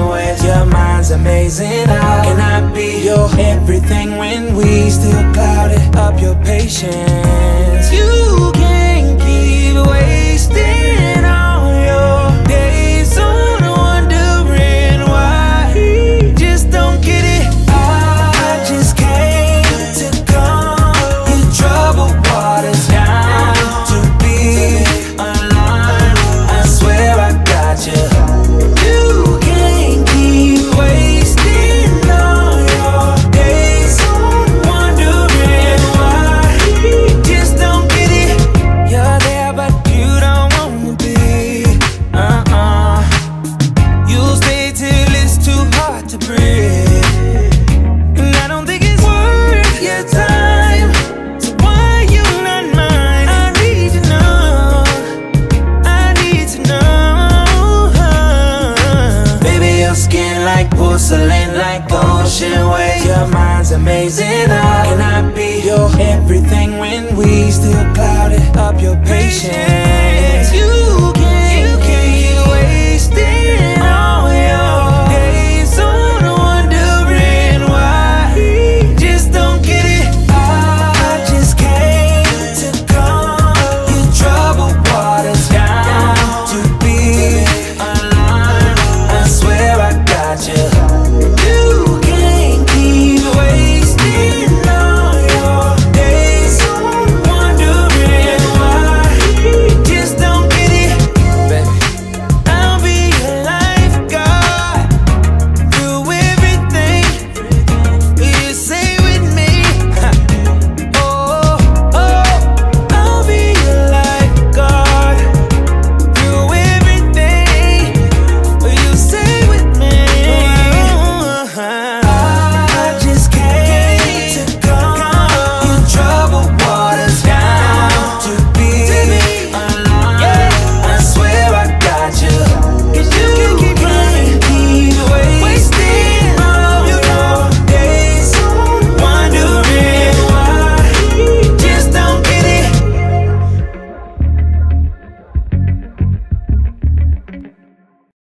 ways. Your mind's amazing. How can I be your everything when we still clouded up your patience? You can't keep wasting all your days on wondering why. Just don't get it. I just came to calm your troubled waters down, to be aligned. I swear I got you. You can't keep wasting all your days on wondering why. Just don't get it. You're there but you don't wanna be. You'll stay till it's too hard to breathe, and I don't think it's worth your time. So why you not mine? I need to know. I need to know. Baby, your skin like porcelain, like ocean waves. Your mind's amazing. How can I be your everything when we still clouded up your patience? You